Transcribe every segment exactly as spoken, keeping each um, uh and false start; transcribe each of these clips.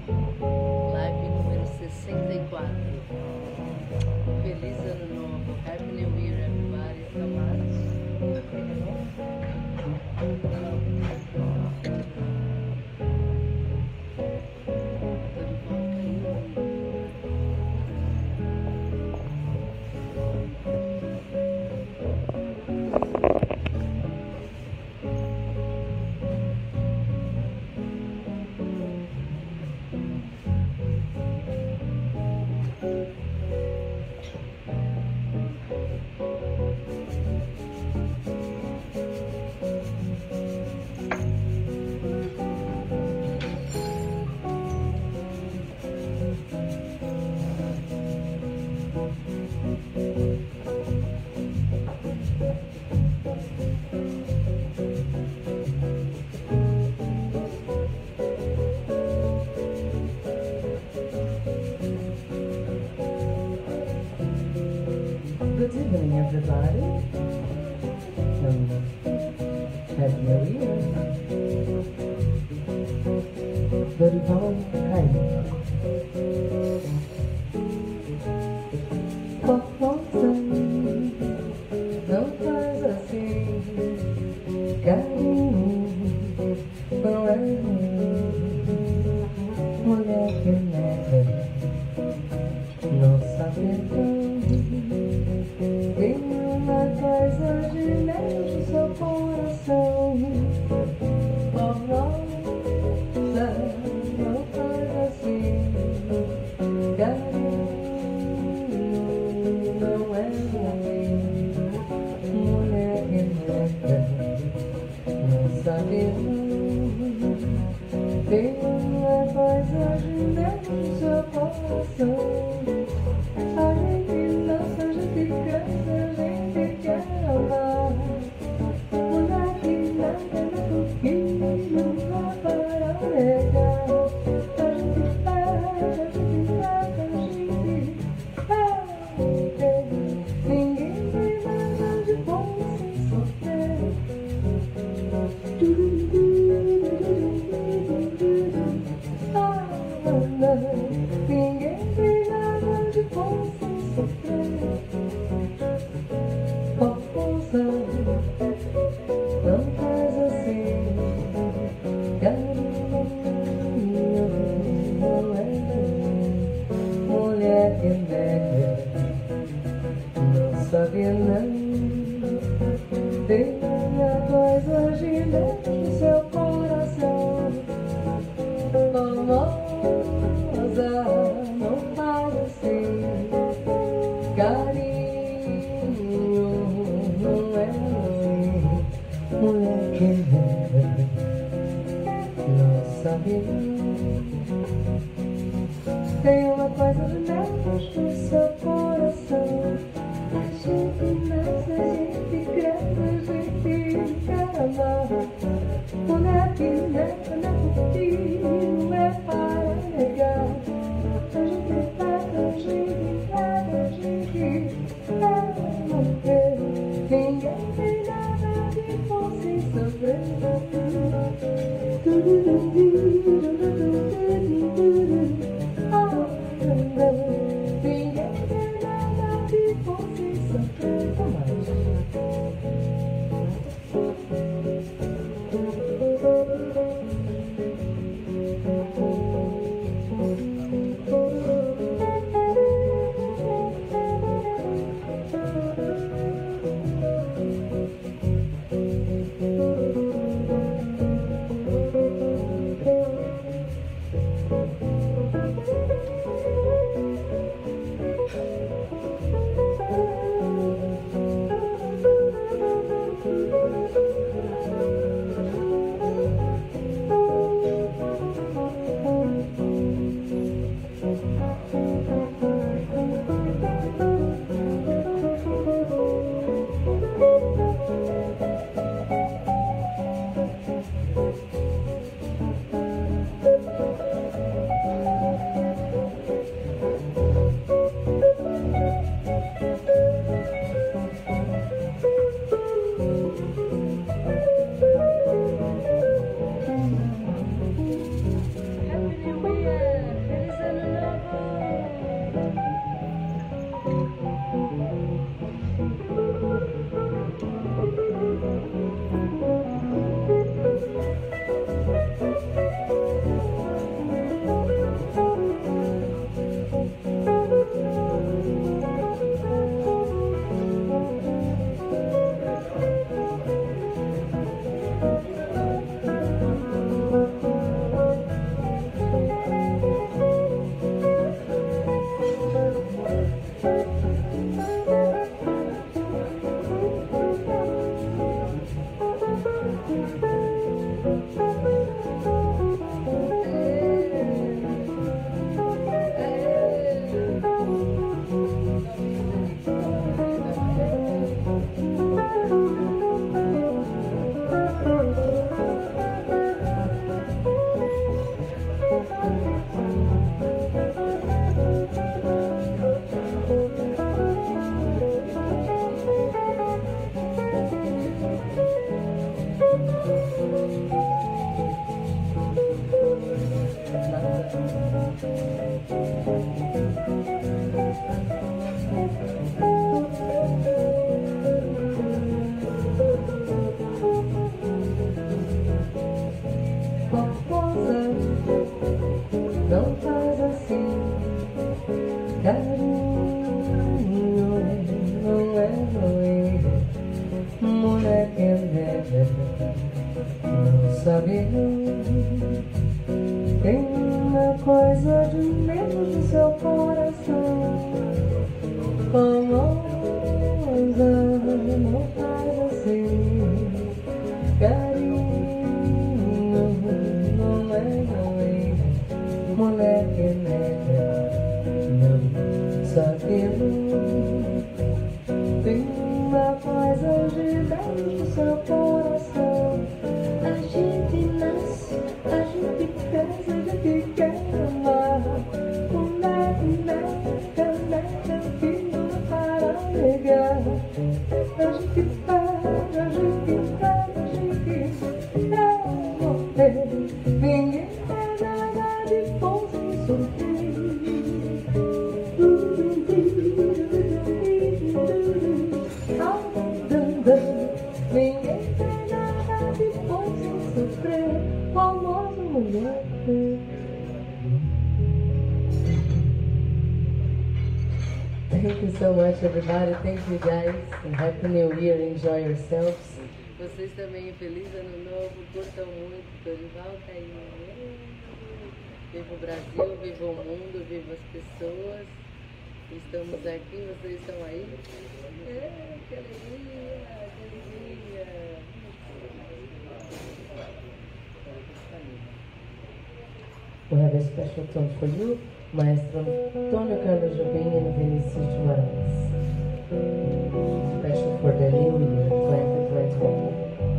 Live número sessenta e quatro. Feliz ano novo. Happy New Year, everybody. Amados. Good evening, everybody. Um, Happy New Year. Dorival Caymmi. Força, não faz assim, carinho, não é mulher que nega, não sabe não. Tem uma coisa de menos no seu coração. Oh, nossa, não faz assim, carinho, não é ruim. Mulher que nega, não sabe não. Tem uma coisa de menos no seu coração. A gente dança, a gente canta, a gente quer amar. Mulher que nada na coquinha não vai para negar. A gente faz, a gente faz, a gente faz. Ninguém tem nada de bom sem sofrer. Ah, não. Ninguém tem nada de bom sem sofrer. Força, não faz assim, carinho, não é mulher que nega, não sabe não. Tem uma coisa de dentro do seu coração. Famosa, não faz assim, carinho, não é ruim. Mulher que nega, não sabe não. Tem uma coisa de dentro do seu coração. A gente nasce, a gente cresce, a gente quer amar. Mulher que nega, não é possível, não é para negar. A gente faz, a gente faz, a gente quer morrer. Ninguém tem nada de bom sem sofrer. Oh, ninguém tem nada de bom coisa de menos no seu coração. Famosa, não faz assim. Carinho, não é, não é. Moleque, nega, não sabendo. Tem uma coisa de menos no seu coração. A gente nasce, a gente cresce, a gente quer amar. Moleque, nega, nega, que não para negar. A gente para, a gente para, a gente quer morrer. Ninguém quer nada de bom sem sofrer. Ninguém quer nada de bom sem sofrer. Famosa mulher. Thank you so much, everybody. Thank you, guys. And Happy New Year. Enjoy yourselves. Vocês também, feliz ano novo, curtam muito, Dorival tá aí. Viva o Brasil, viva o mundo, viva as pessoas. Estamos aqui, vocês estão aí. É, que alegria, que alegria. We have a special tune for you, Maestro Antônio Carlos Jobim and Vinicius de Moraes. Special for the new year, twenty twenty-one.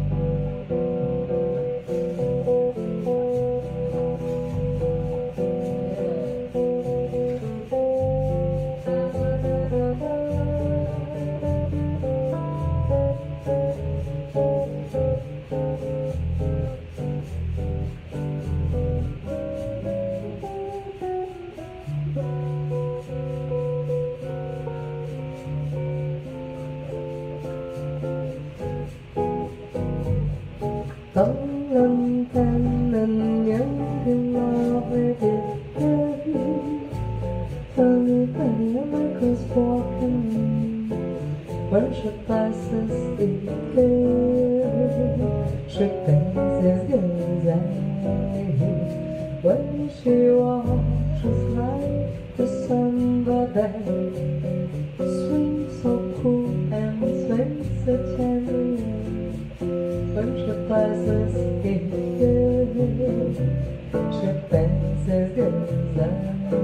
Không lâm than nên nhớ thêm lo về việc đời. Funny thing, the Michael's walking. When she passes it good, she passes good eye. When she walks, she's like the sun, but that swings so cool and swings so gently. When she passes it good, she passes good eye.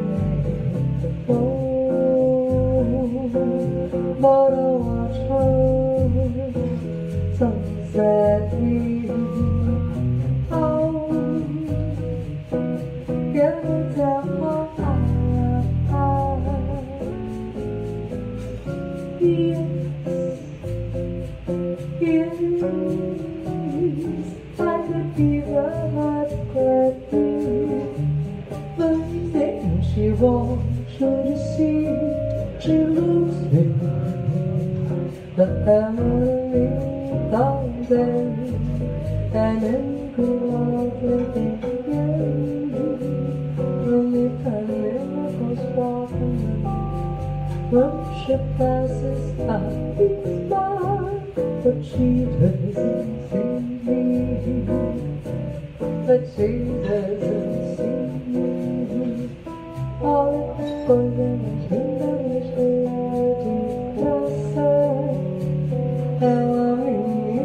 Oh, but I watch her so sadly. Oh, can't tell how I, yes, yes, I could give her heart gladly, but then she wants you to see she looks me. The family down there, and then go out living again. Only family goes walking. When she passes, I smile, but she doesn't see me. But she doesn't see me. All the golden she never shared to myself. Ela me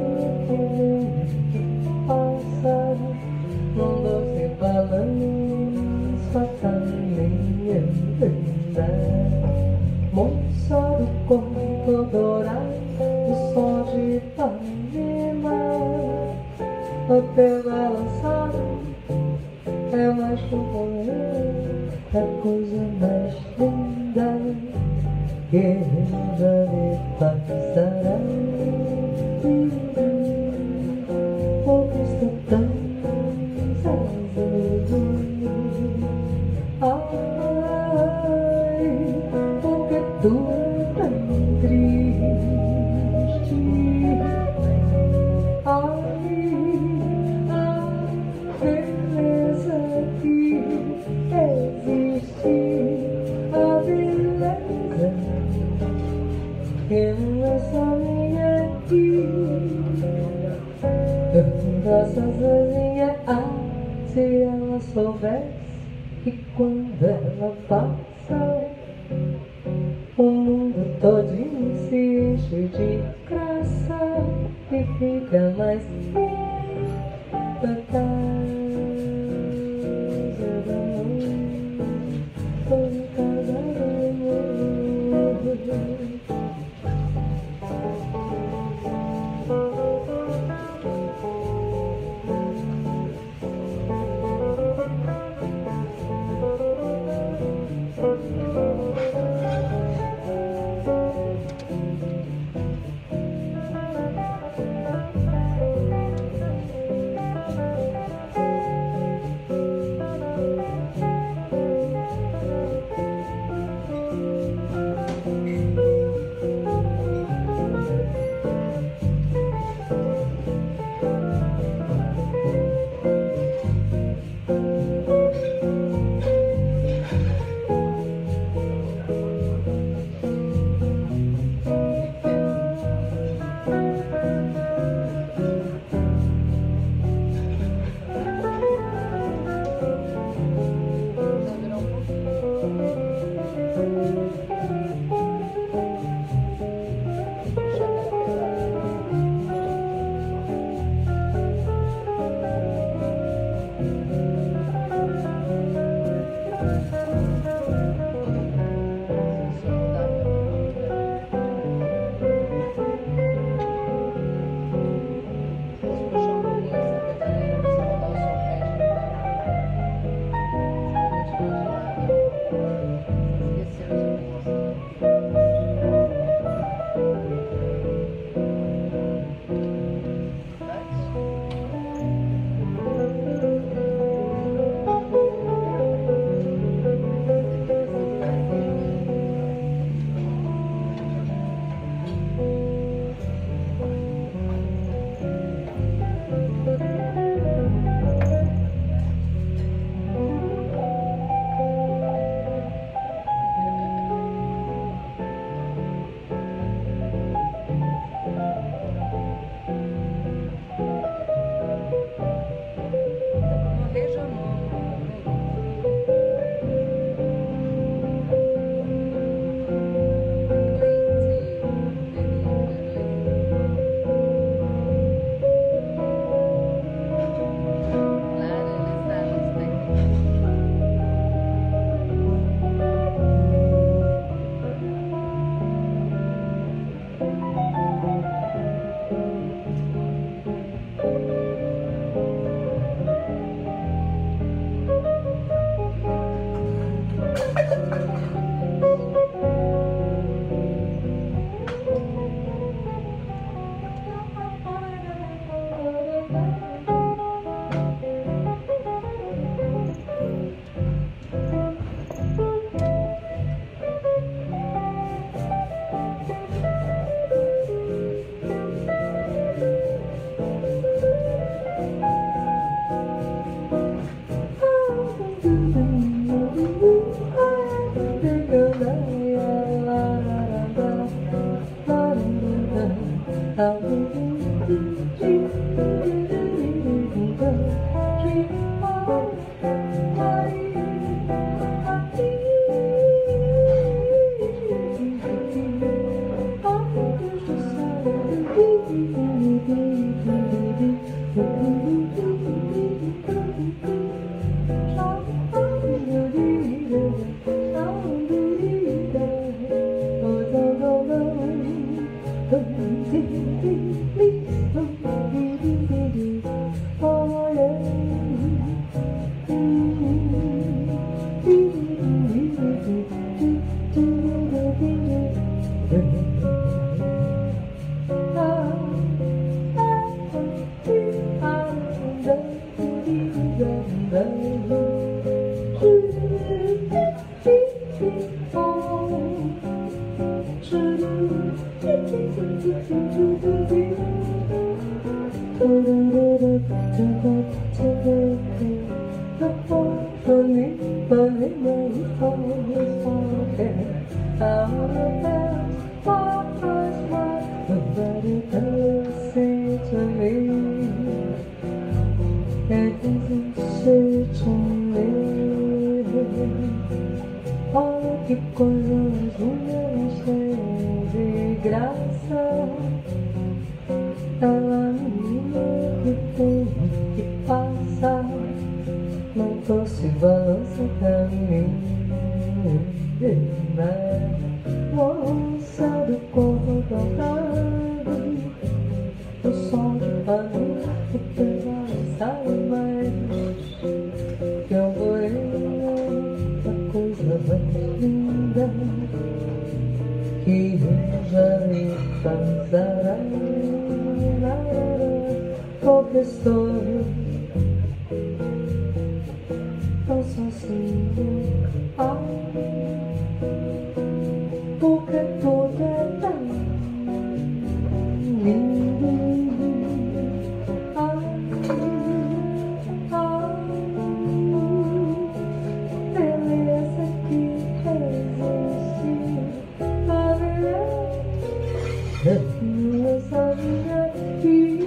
passa, num doce balanço a caminha linda. Moça do corpo dourado, o som de Ipanema. O teu balançado é mais componente, a coisa mais linda que já me passará. Porque estou tão sozinho. Ai, porque tu é tão triste. Ai, a beleza que existe, a beleza que não é só minha aqui. Eu gosto sozinha, ah, se ela soubesse E quando ela passa, o mundo todinho se enche de graça e fica mais da casa do amor, por causa do amor. It isn't such a que coisa mais linda, cheia de graça. Ela menina que tem, que passa, não trouxe balança pra mim. Moça do corpo dobrado, o som de família que tem sabe mais que eu vou a coisa mais linda que eu já vi passar. Professor, tão sozinho, ah, porque tudo é tão lindo. Ah, ah, beleza que resiste a viver. Não sabia que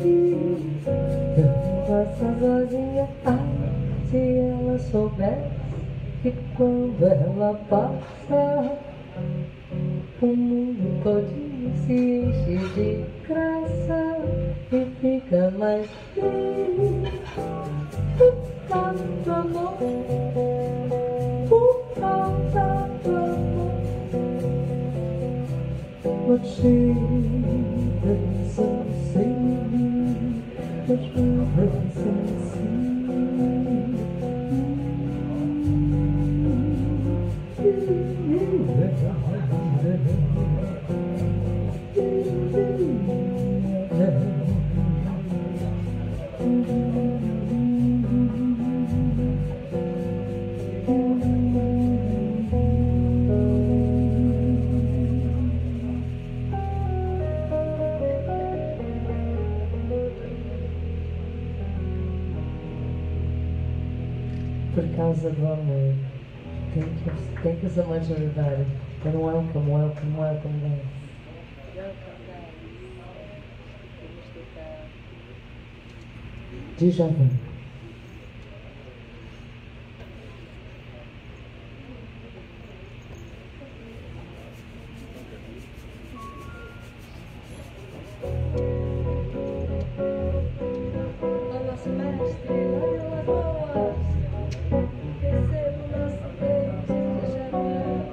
eu passa sozinha. Ah, se ela soubesse que quando ela passa, o mundo todinho se enche de graça e fica mais feliz. Por causa do amor, por causa do amor. What she doesn't see, what she doesn't see. Por causa do amor. Thank you, thank you so much, everybody. And welcome, welcome, welcome, guys. Welcome, guys. Vamos tocar. Djavan. O nosso mestre, lá em Lagoas, receba o nosso beijo de Djavan.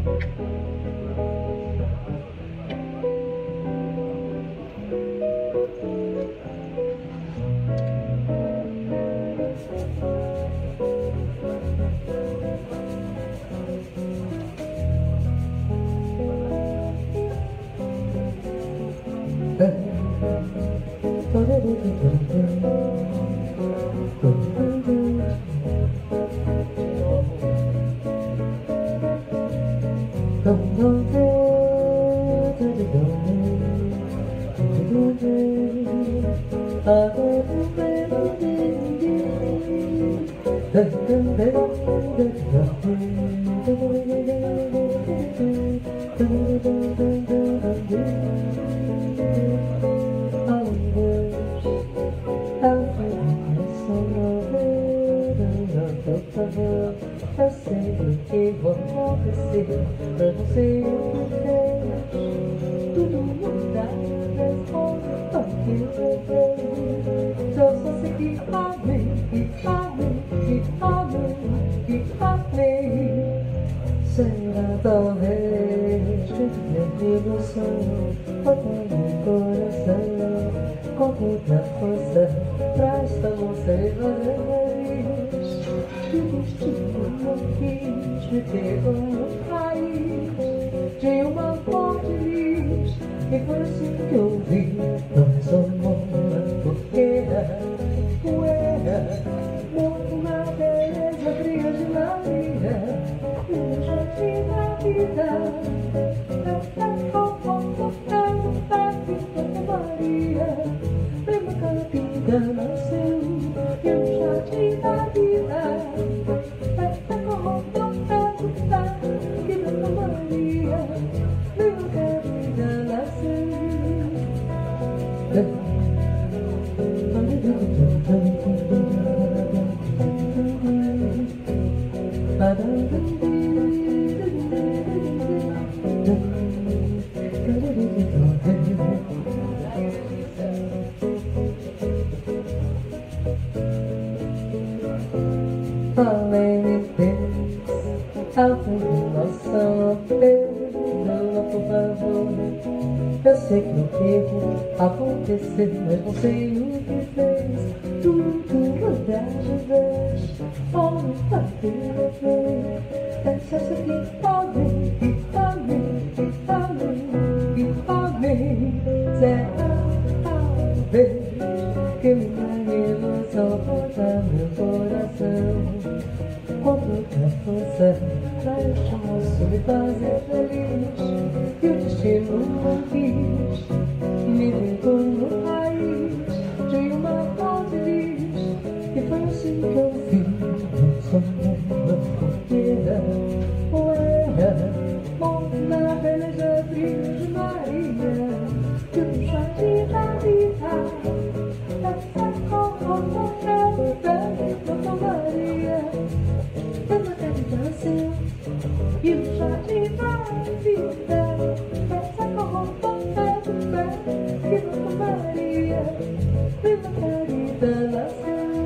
Eu sei o que vai acontecer, eu não sei o que fez. Tudo mudar, responde ao que eu vejo. Eu só sei que amei, que amei, que amei, que amei. Será talvez que dentro do sonho, botando o coração com toda a força pra esta moça e fazer feliz. Que o destino não quis me pegou no país de uma flor de lis, e foi assim que eu vi. Não é só amor, porque era poeira, morto na beleza fria de Maria, e no jardim da vida. Maria, lembra que a vida nasceu e no jardim da vida. Esta corrupta pergunta que lembra Maria, lembra que a vida nasceu. limites, autoiluminação, perdoa por favor. Eu sei que não devo acontecer, mas não sei o que fez. Tudo lugar de vez, homem bater a ver. Excesso que homem, que homem, que homem, que homem. Será talvez que minha ilusão volta meu coração com toda força pra este moço me fazer feliz. E o destino não quis, me levou no país de uma fonte luz. E foi assim que eu vi o som da fogueira. Ué, bom na beleza brilho de Maria, que o jardim da vida. Essa cor morreu, Santa Maria, pela caridade e o jardim da vida. Essa cor morreu, Santa Maria, pela caridade.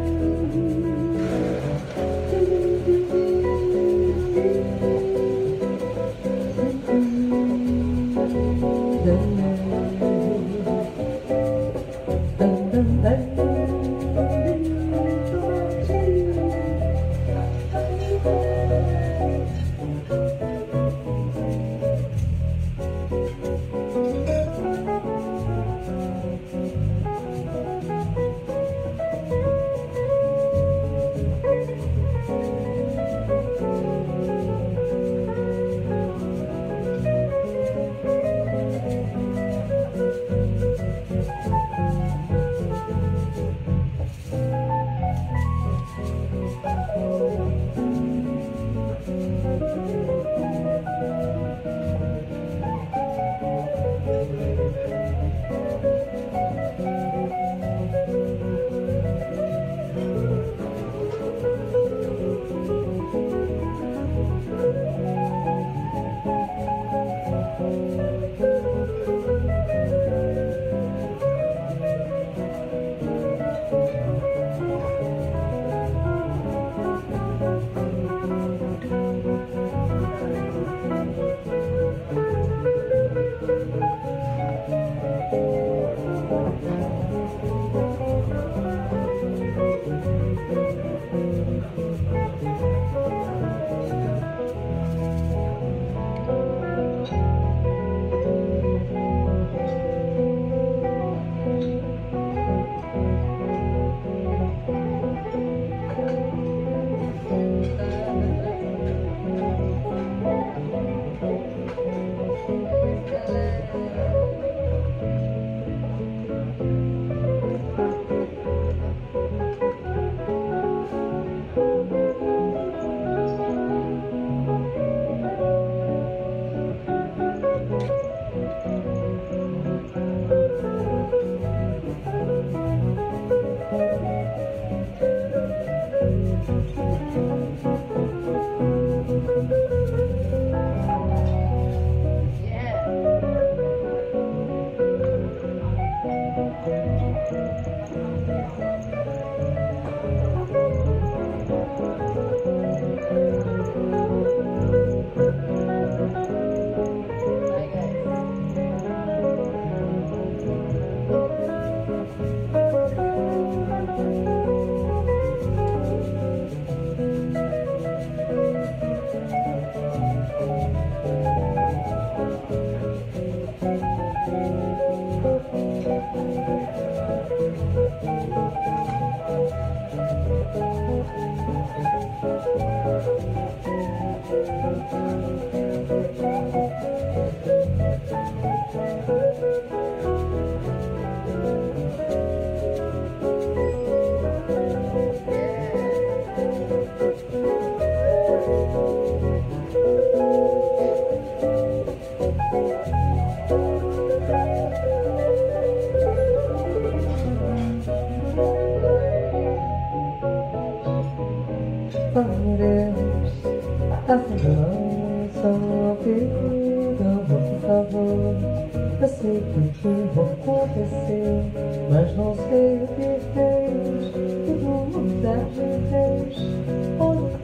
Eu sei que tudo aconteceu, mas não sei o que fez. Tudo muda de vez. Olha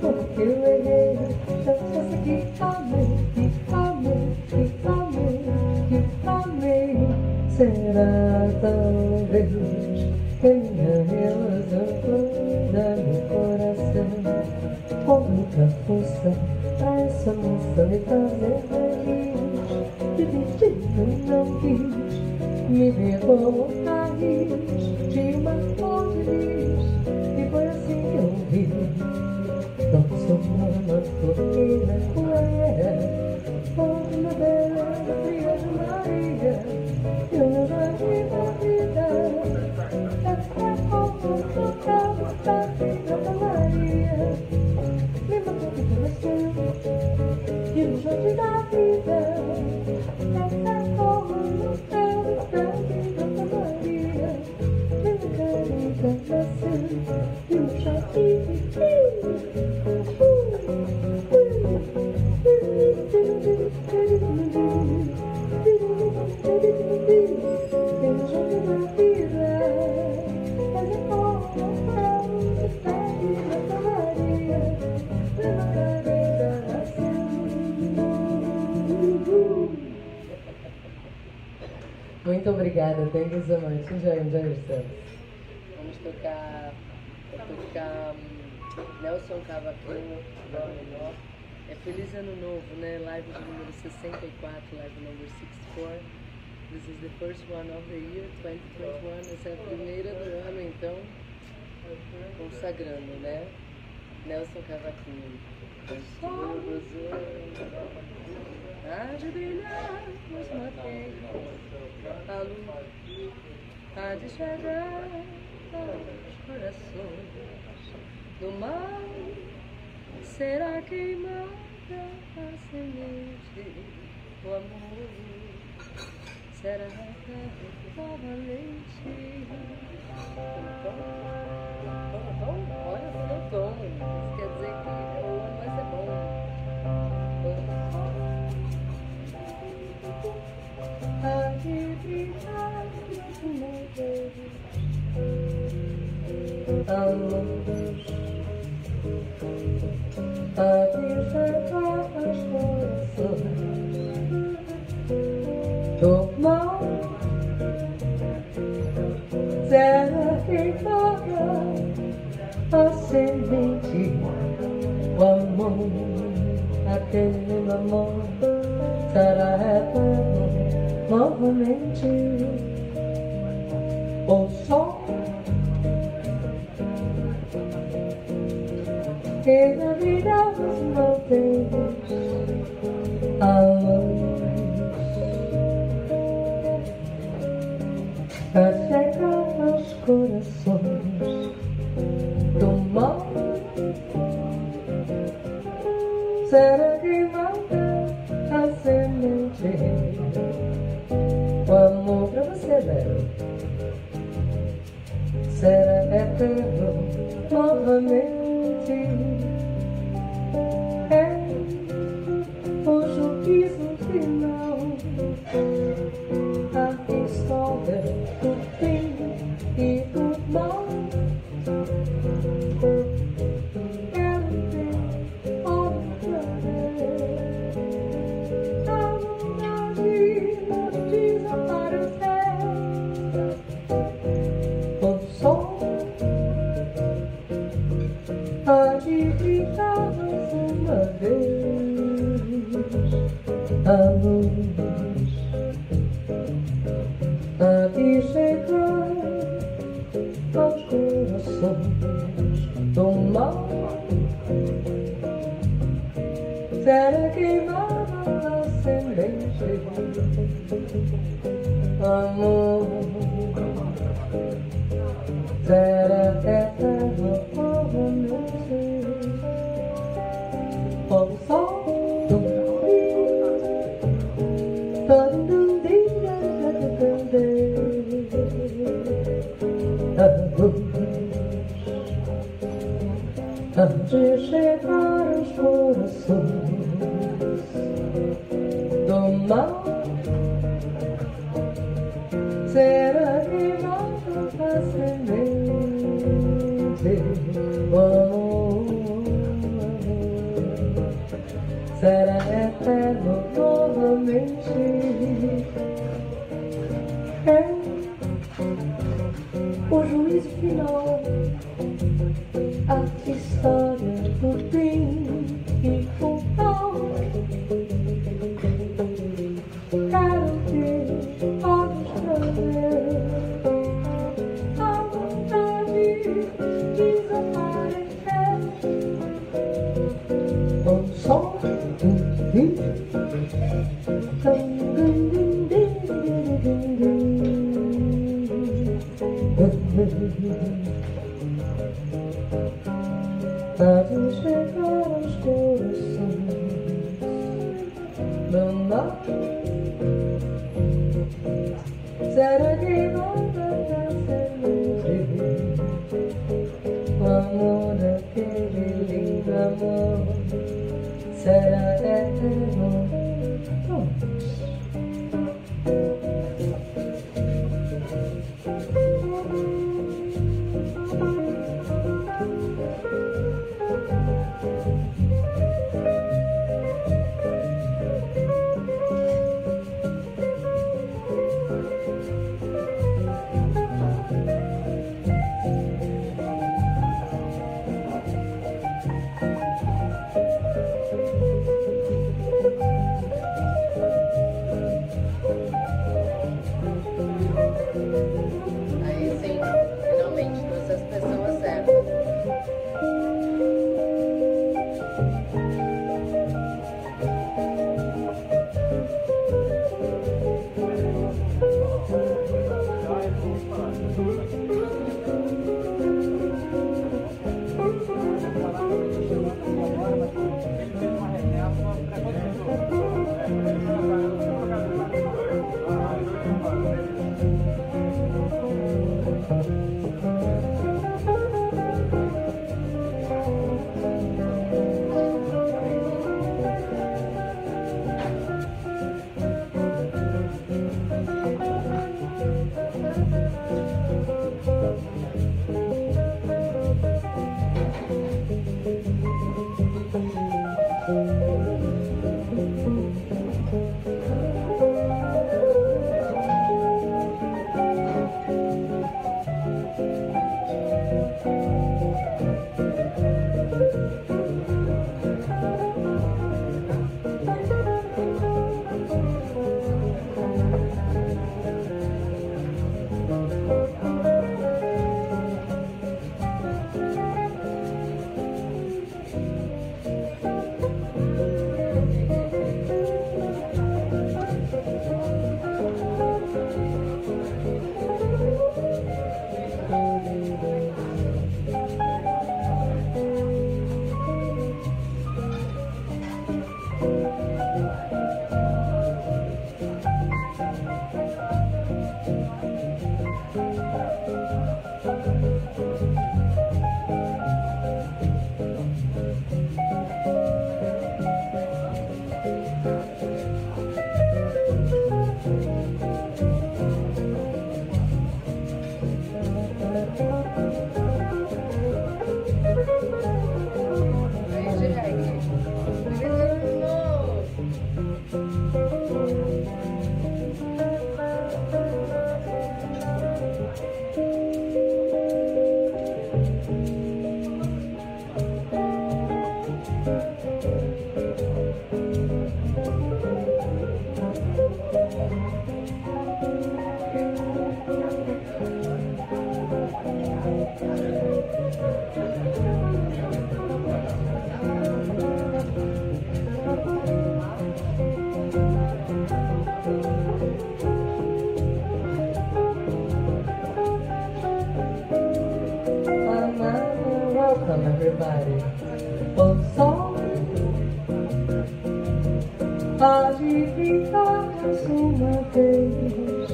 eu errei, eu só sei que amei, que amei, que amei, que amei. Será talvez que minha ilusão toda meu coração, com muita força pra essa moça me fazer feliz. Dividindo não quis me ver como raiz de uma flor de lis, e foi assim que eu vi. Não sou uma florina poeira, por uma beleza fria de Maria, e o meu jardim da vida é a roupa total da vida da Maria. Me matou de coração, e o jardim da vida é a roupa total da vida da Maria. Me matou de coração, e o jardim da Muito obrigada, thank you so much. Enjoy, enjoy yourself. Vamos tocar, vou tocar um, Nelson Cavaquinho, Dó menor. É Feliz Ano Novo, né? Live de número sessenta e quatro, live number sixty-four. This is the first one of the year, twenty twenty-one. Essa é a primeira do ano, então, consagrando, né? Nelson Cavaquinho. Há de brilhar nos mateiros, a luz há de chegar aos corações. Do mal será queimada a semente, o amor será novamente. Tom, tom, tom, olha, foi o tom. Isso quer dizer que o ano vai ser bom. Há de brilhar nos mateiros, a luz há de chegar aos corações. Do mal será queimada a semente, o amor, aquele amor será eterno novamente. O sol que na vida dos manteiros, a luz a chegar aos corações. Do mal será queimada a semente, o amor pra você, velho, será eterno novamente. É o juízo final, a história do bem e do mal. Quero ver, olha pra ver, a vontade nos desaparecer. O sol há de brilhar mais uma vez, a luz há de chegar aos corações. Do mal será queimada a semente, amor será eterno novamente. O sol há de chegar aos corações. Do mal será queimada a semente, o amor será eterno novamente. É o juízo final, a história do bem e o mal. Quero ter olhos pra ver a vontade desaparecer. Com som do rim, fazem chegar aos corações. Não dá. Será que volta pra sempre o amor daquele lindo amor? Será eterno? Aí sim, finalmente trouxe as pessoas certas. Welcome everybody. O sol pode ficar mais uma vez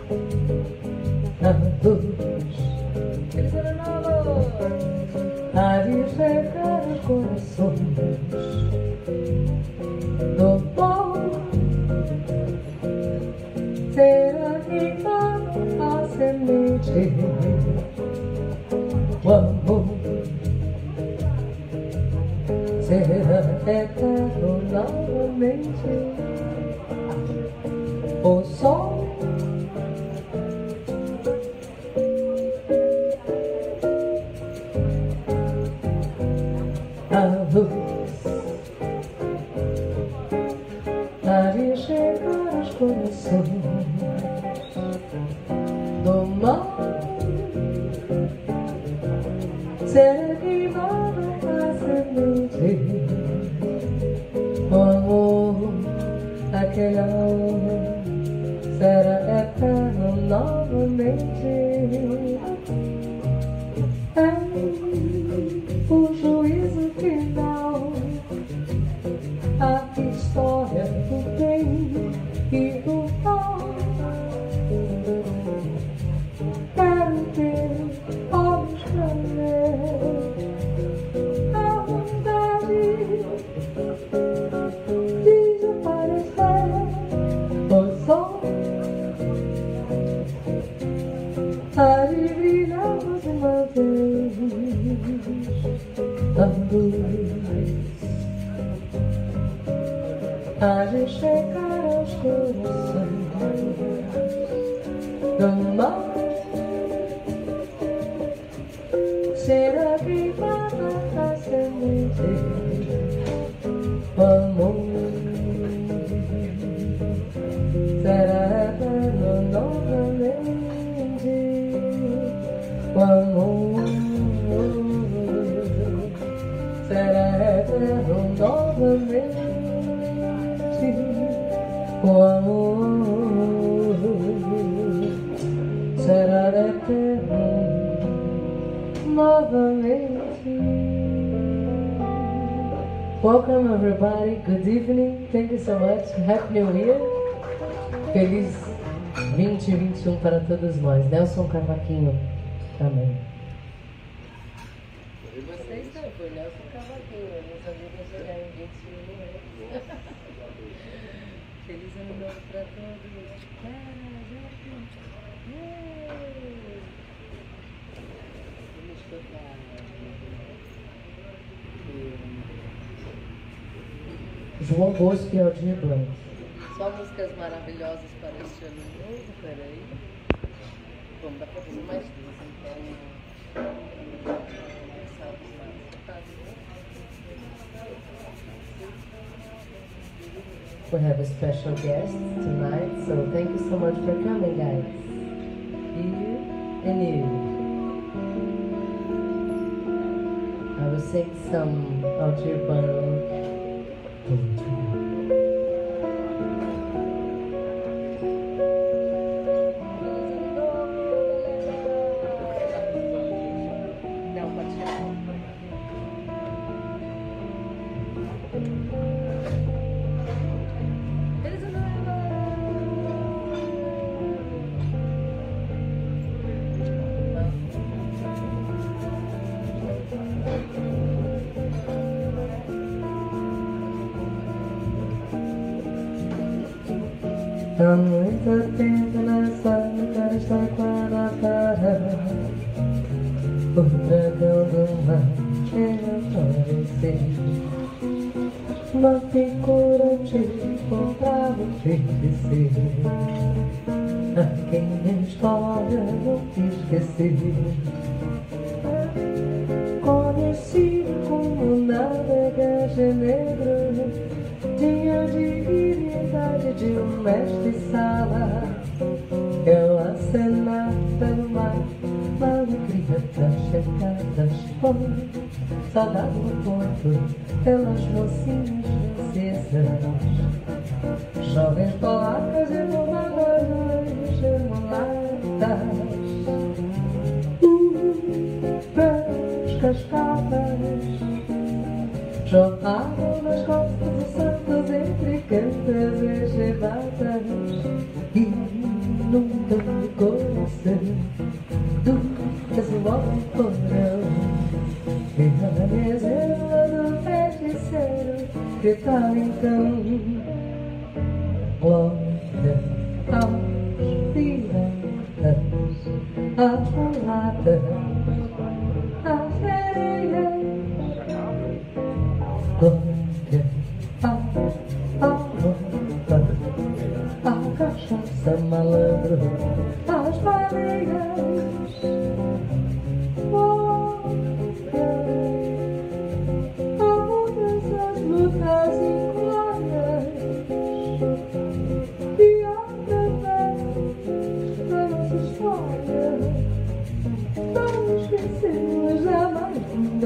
na luz. Feliz ano novo! Há de chegar aos corações do bom. Será que a semente o amor? Será será eterno novamente. O sol a luz há de chegar aos corações do mar. Será que nova a semente, o amor, aquele amor será eterno novamente. É o juízo final, a história do bem e do mal. Quero ter olhos pra ver a vontade de desaparecer. O sol há de brilhar mais uma vez. A luz há de chegar aos corações do mar. Será que vai a semente, o amor será eterno novamente. O amor será eterno novamente. O amor será eterno novamente. Welcome everybody, good evening, thank you so much, Happy New Year. Feliz vinte e vinte e um para todos nós. Nelson Cavaquinho também. E vocês não, foi Nelson Cavaquinho, meus amigos chegaram em vinte e um anos. Feliz ano novo para todos. Vamos tocar João Bosco e Aldir Blanc. só músicas maravilhosas para este ano novo. Peraí. Vamos dar para fazer mais duas, então. We have a special guest tonight, so thank you so much for coming, guys. You and you. I will sing some Aldir Blanc poetry. Há muito tempo nessa cara está Guanabara, o dragão do mar ele apareceu. Uma figura tipo pra entristecer a quem a história não esquecer. Conhecido como navegante negro, tinha a dignidade de um mestre-sala. Eu acenar pelo mar, uma alegria pra chegar das fontes, saudade no porto pelas mocinhas francesas, jovens polacas e mulatas, mulatas, pelas cascadas, jorravam nas costas dos santos entre cantas e chibatas, inundam o coração do casual porão. E na mesa do feiticeiro gritava então: glória aos piratas, às mulatas, às sereias. Glória conversa malandro, as baleias lutas incógnitas e através da nossa história não esquecemos jamais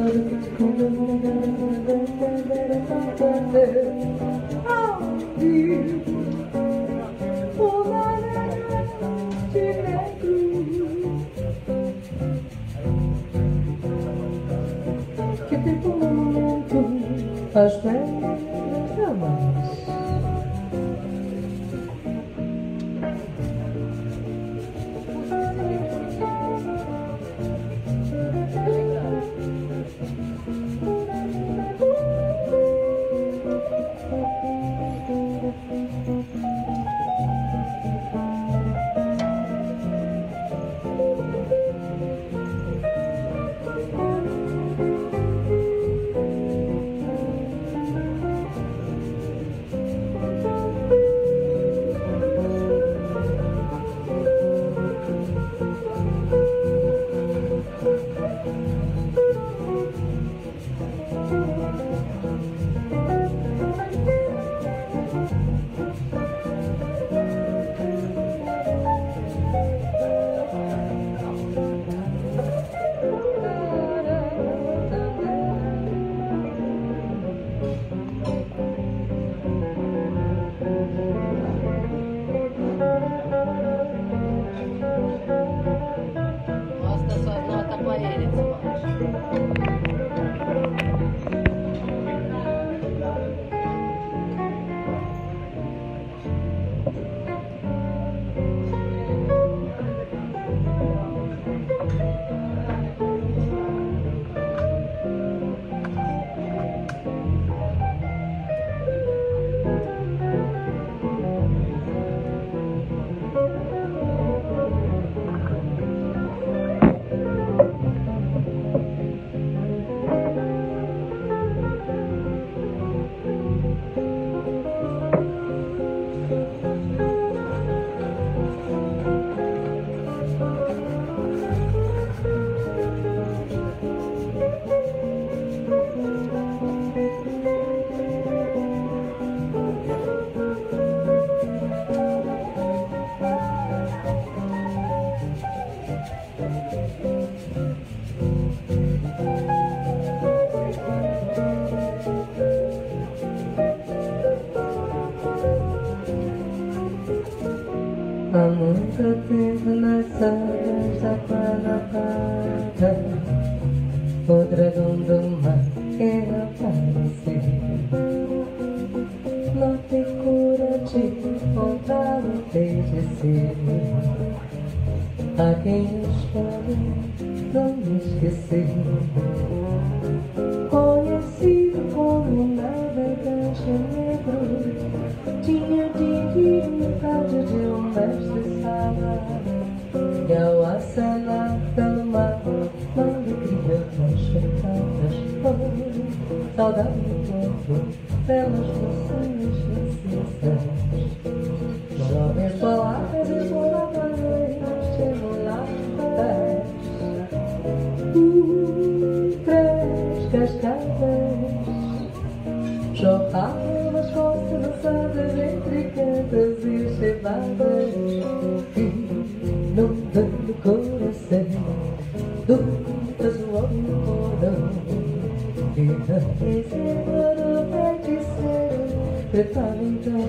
ao vivo uma negra de negro que tem como momento as velhas amas. Há muito tempo nas águas da Guanabara, o dragão do mar quer aparecer. Não tem cura de voltar a envelhecer. A quem eu espero não me esquecer. Conhecido como navegante negro, tinha dignidade de um mestre-sala, e ao acenar pelo mar, na alegria conchetadas foi saudade do corpo, belas mocinhas precisas. Jovens palavras e palavras emuladas, uh, três cascadas jorravam as costas assadas entre cantas e cevadas, inundando o coração, dúvidas o homem cordão, e a vencedora feiticeira prepara então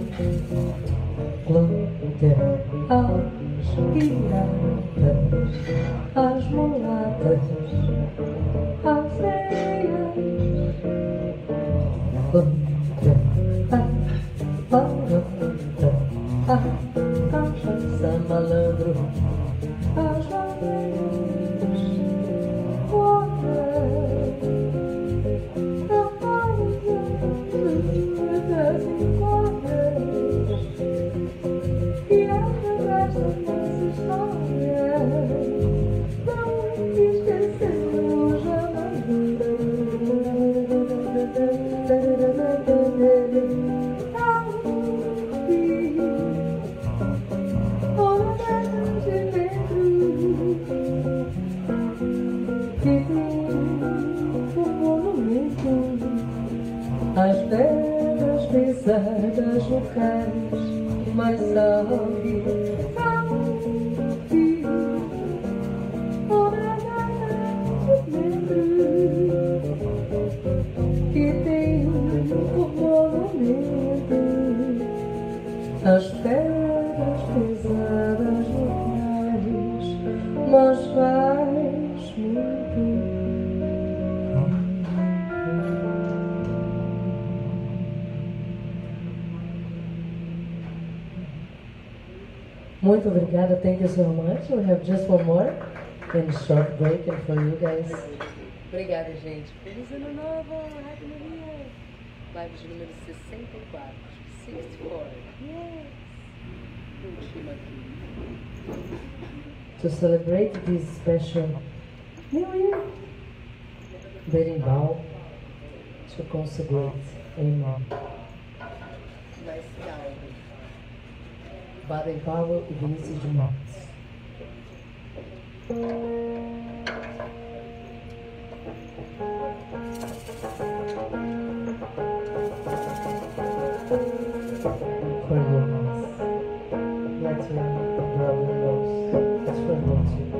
glória aos piratas, às mulatas, às feias, glória à barata, à cachaça malandro, às baleias, glória à das incógnitas e através da nossa história não esquecemos jamais. as pedras pesadas no cais, mas salve, salve, que tem por monumento as pedras pesadas no cais, mas faz muito. Muito obrigada, thank you so much. We have just one more and short break and for you guys. Obrigada, gente. Feliz ano novo, Happy New Year. Live de número sessenta e quatro. sessenta e quatro. Yes. Última aqui. To celebrate this special New Year, berimbau to consecrate. Amen. Mais calma. Baden Powell e Vinícius de Moraes. For you, let your brother knows it's for you.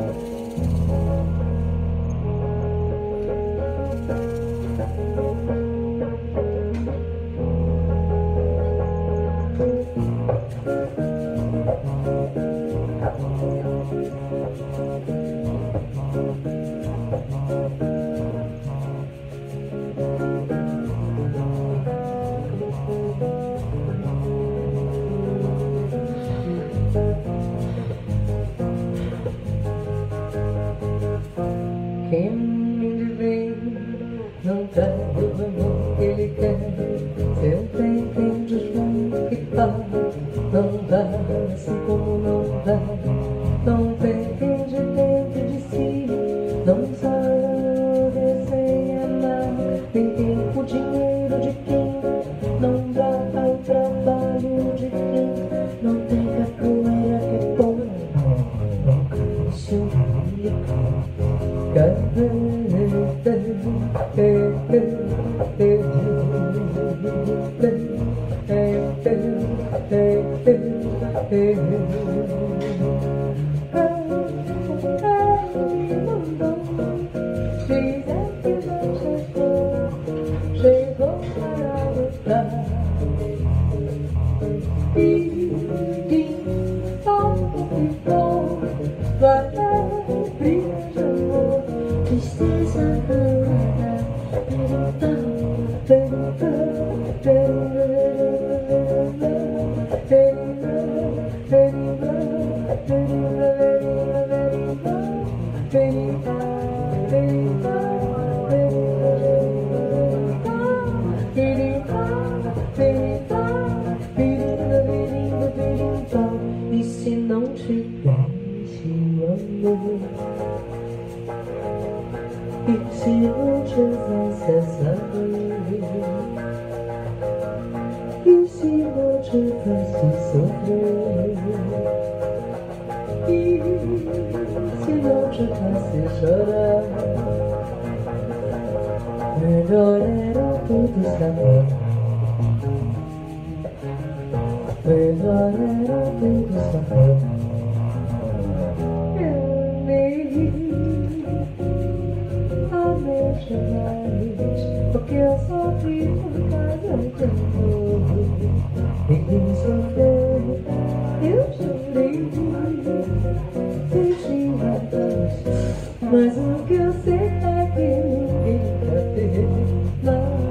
Quem me vê não dá o amor que ele quer, sempre entende os bons que dá, não dá assim como não dá, não depende dentro de si, não sabe sem amar, nem tempo, dinheiro de quem, não dá ao trabalho de quem, não tem capoeira que é bom, se eu E se não tivesse amor, e se não tivesse essa dor, e se não tivesse sofrer, e se não tivesse chorar, melhor era tudo saber. Melhor era tudo saber. Eu amei, amei demais, porque eu sofri por causa de amor. Ninguém sofreu, eu chorei, senti vontade, mas o que eu sei é que ninguém quer ter mais.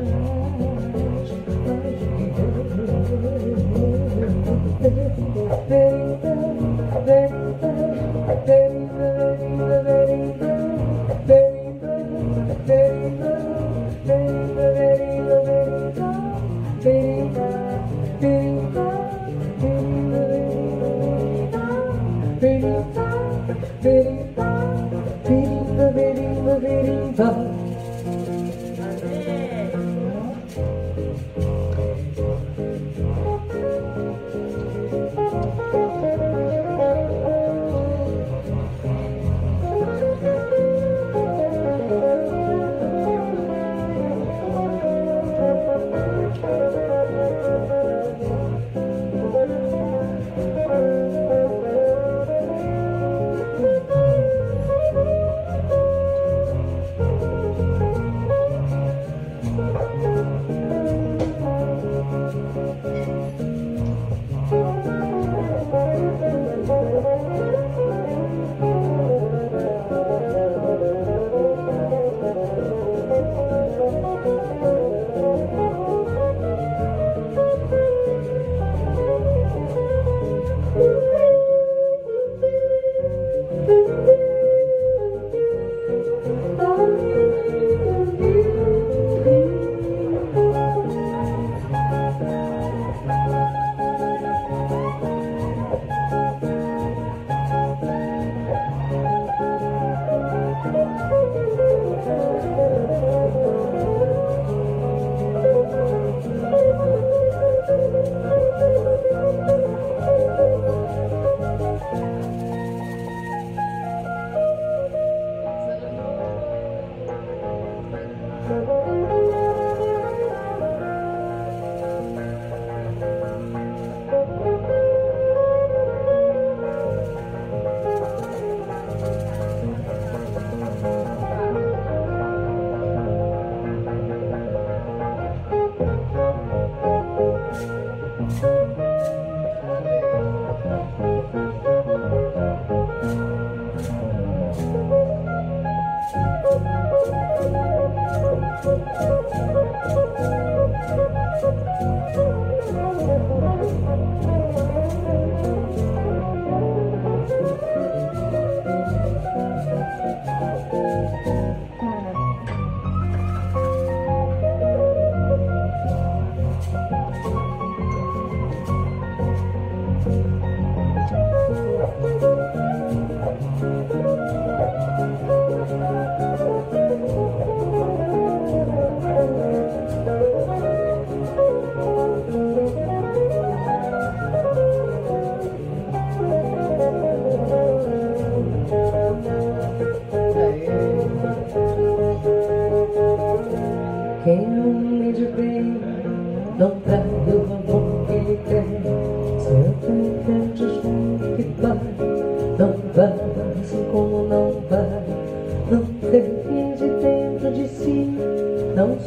Quem me de bem não trai o amor que ele tem. Se eu tenho antes que vai, não vai, assim como não vai. Não tem de dentro de si, não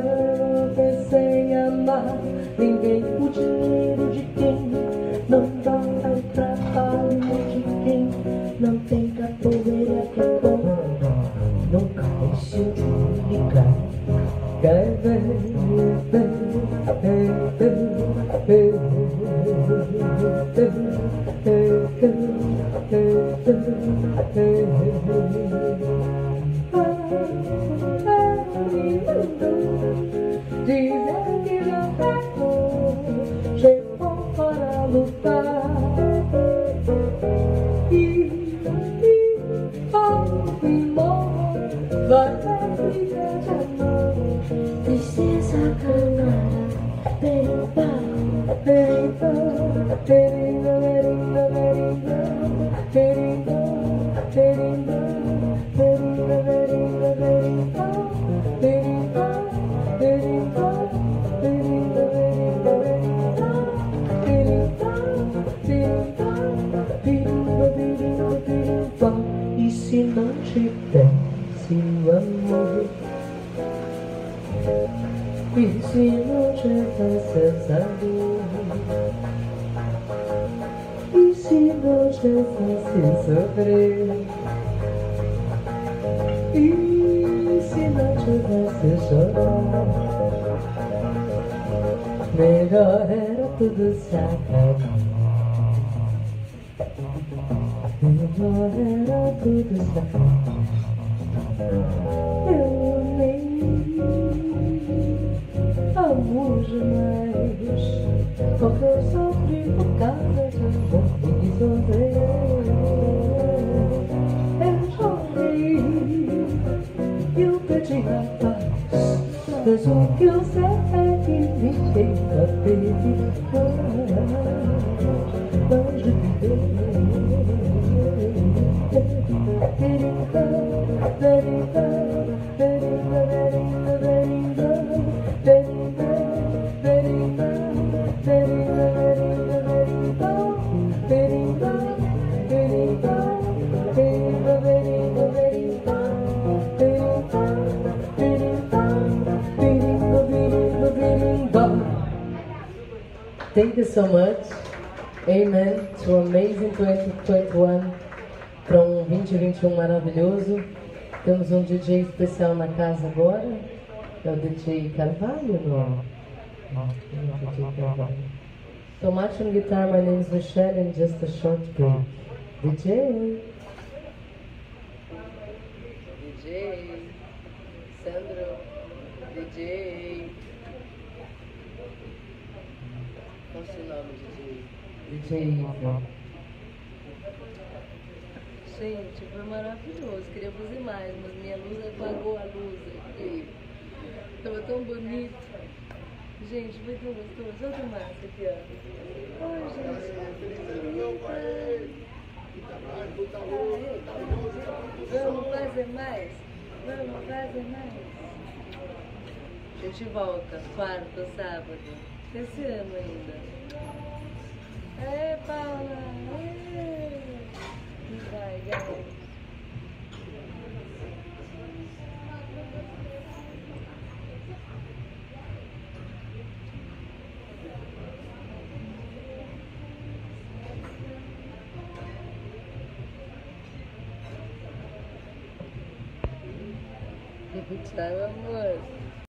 sabe sem amar ninguém. O dinheiro de quem não dá o trabalho de quem não tem capoeira que compra. Nunca deixe de ligar. Hey, hey, hey, hey, hey, dizem que não tratou, chegou para lutar. E, e, oh, e morre, vai na briga de amor. Tristeza canara, peripa, peripa, peripa, peripa, peripa, peripa, peripa, peripa, peripa, peripa, peripa, peripa, peripa, peripa, peripa, peripa, peripa, peripa. E se não tivesse o amor? E se não tivesse essa dor? E se não tivesse sofrer? E se não tivesse chorar? Melhor era tudo se acabar. Melhor era tudo se acabar. Eu nem amo demais, porque eu sofri por causa de amor e sofrer. Eu chorei e eu pedi a paz, mas o que eu sei é que me chega a verificar. Mas de viver verificar, verificar, verificar, verificar, verificar, verificar, Thank you so much. Amen. To amazing twenty twenty-one. Para um vinte vinte e um maravilhoso. Temos um D J especial na casa agora. É o D J Carvalho, não? D J Carvalho. So much on guitar, my name is Michelle, and just a short break. D J. D J. Sandro. D J. Qual é o seu nome, D J? D J Ivo. Gente, foi maravilhoso. Queria fazer mais, mas minha luz apagou a luz aqui. Tava tão bonito. Gente, foi tão gostoso. Olha o Márcio aqui, ó. Ai, gente. Vamos fazer mais? Vamos fazer mais? A gente volta quarta, sábado. Esse ano ainda. É, Paula! É. Vai, guys. Tchau, amor.